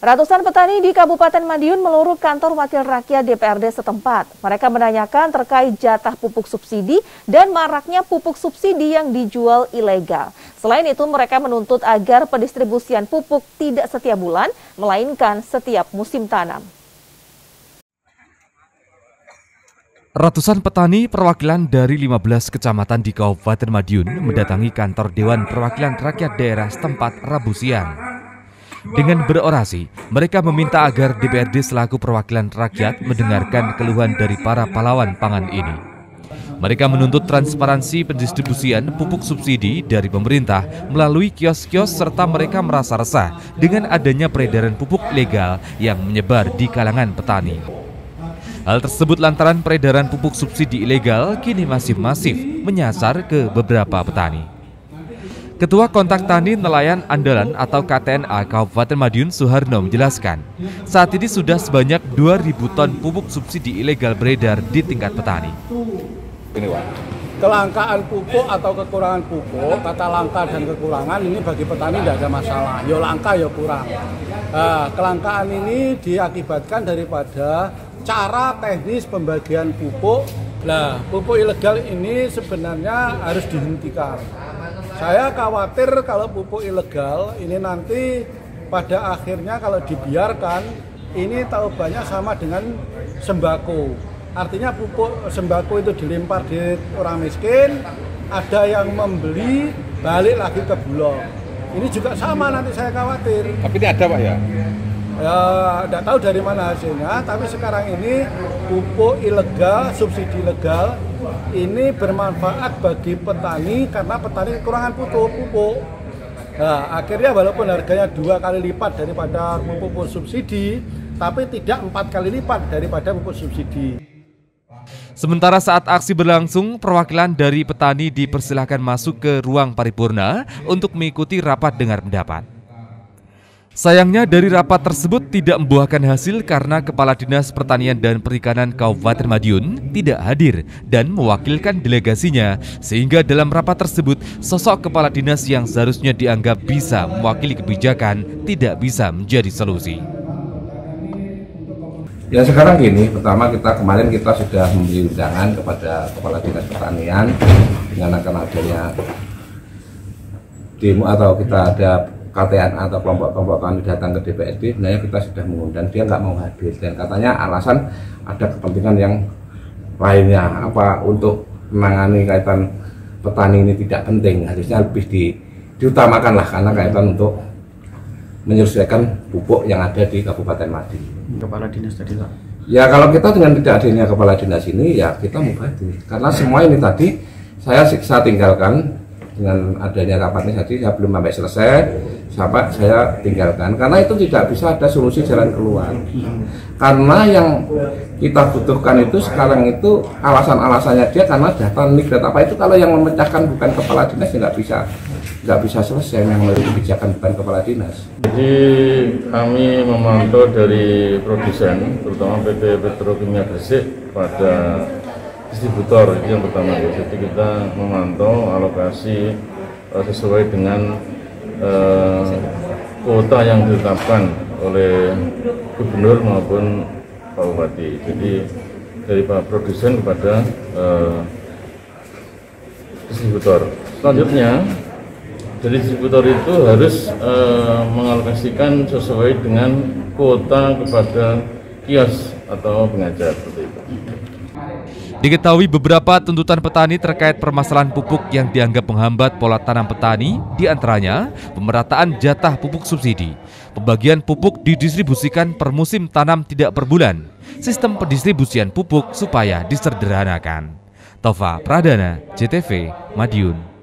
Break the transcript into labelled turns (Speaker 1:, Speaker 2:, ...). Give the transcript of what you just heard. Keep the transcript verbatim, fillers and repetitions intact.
Speaker 1: Ratusan petani di Kabupaten Madiun meluru kantor Wakil Rakyat D P R D setempat. Mereka menanyakan terkait jatah pupuk subsidi dan maraknya pupuk subsidi yang dijual ilegal. Selain itu, mereka menuntut agar pendistribusian pupuk tidak setiap bulan, melainkan setiap musim tanam.
Speaker 2: Ratusan petani perwakilan dari lima belas kecamatan di Kabupaten Madiun mendatangi kantor Dewan Perwakilan Rakyat Daerah setempat Rabu siang. Dengan berorasi, mereka meminta agar D P R D selaku perwakilan rakyat mendengarkan keluhan dari para pahlawan pangan ini. Mereka menuntut transparansi pendistribusian pupuk subsidi dari pemerintah melalui kios-kios serta mereka merasa resah dengan adanya peredaran pupuk ilegal yang menyebar di kalangan petani. Hal tersebut lantaran peredaran pupuk subsidi ilegal kini masih masif menyasar ke beberapa petani. Ketua Kontak Tani Nelayan Andalan atau K T N A Kabupaten Madiun Suharno menjelaskan, saat ini sudah sebanyak dua ribu ton pupuk subsidi ilegal beredar di tingkat petani.
Speaker 3: Ini Pak, kelangkaan pupuk atau kekurangan pupuk, kata langka dan kekurangan ini bagi petani tidak ada masalah, ya langka ya kurang. Nah, kelangkaan ini diakibatkan daripada cara teknis pembagian pupuk. Nah, pupuk ilegal ini sebenarnya harus dihentikan. Saya khawatir kalau pupuk ilegal ini nanti pada akhirnya kalau dibiarkan ini tahu banyak sama dengan sembako. Artinya pupuk sembako itu dilempar di orang miskin, ada yang membeli balik lagi ke Bulog. Ini juga sama nanti saya khawatir.
Speaker 4: Tapi ini ada Pak ya?
Speaker 3: Ya, tidak tahu dari mana hasilnya, tapi sekarang ini pupuk ilegal, subsidi ilegal ini bermanfaat bagi petani karena petani kekurangan pupuk. pupuk. Nah, akhirnya walaupun harganya dua kali lipat daripada pupuk subsidi, tapi tidak empat kali lipat daripada pupuk subsidi.
Speaker 2: Sementara saat aksi berlangsung, perwakilan dari petani dipersilahkan masuk ke ruang paripurna untuk mengikuti rapat dengar pendapat. Sayangnya dari rapat tersebut tidak membuahkan hasil karena Kepala Dinas Pertanian dan Perikanan Kabupaten Madiun tidak hadir dan mewakilkan delegasinya, sehingga dalam rapat tersebut sosok Kepala Dinas yang seharusnya dianggap bisa mewakili kebijakan tidak bisa menjadi solusi.
Speaker 4: Ya sekarang gini, pertama kita kemarin kita sudah memberi undangan kepada Kepala Dinas Pertanian dengan akan adanya demo atau kita ada K T N A atau kelompok-kelompok kami datang ke D P R D, sebenarnya kita sudah mengundang, dia nggak mau hadir dan katanya alasan ada kepentingan yang lainnya, apa untuk menangani kaitan petani ini tidak penting, harusnya lebih di, diutamakan lah karena kaitan untuk menyelesaikan pupuk yang ada di Kabupaten Madiun.
Speaker 5: Kepala Dinas tadi Pak?
Speaker 4: Ya kalau kita dengan tidak hadirnya Kepala Dinas ini ya kita mau hadir, karena semua ini tadi saya siksa tinggalkan dengan adanya rapat ini tadi, saya belum sampai selesai, sampai saya tinggalkan karena itu tidak bisa ada solusi jalan keluar. Karena yang kita butuhkan itu sekarang itu alasan-alasannya dia karena data nik data apa itu, kalau yang memecahkan bukan Kepala Dinas ya nggak bisa nggak bisa selesai, yang melalui kebijakan bukan Kepala Dinas.
Speaker 6: Jadi kami memantau dari produsen, terutama P T Petrokimia Gresik pada distributor, itu yang pertama. Jadi kita memantau alokasi uh, sesuai dengan uh, kuota yang ditetapkan oleh gubernur maupun Pak Bupati. Jadi dari Pak produsen kepada uh, distributor. Selanjutnya dari distributor itu harus uh, mengalokasikan sesuai dengan kuota kepada kios atau pengajar seperti itu.
Speaker 2: Diketahui beberapa tuntutan petani terkait permasalahan pupuk yang dianggap menghambat pola tanam petani, diantaranya pemerataan jatah pupuk subsidi, pembagian pupuk didistribusikan per musim tanam tidak per bulan, sistem pendistribusian pupuk supaya disederhanakan. Tova Pradana, J T V, Madiun.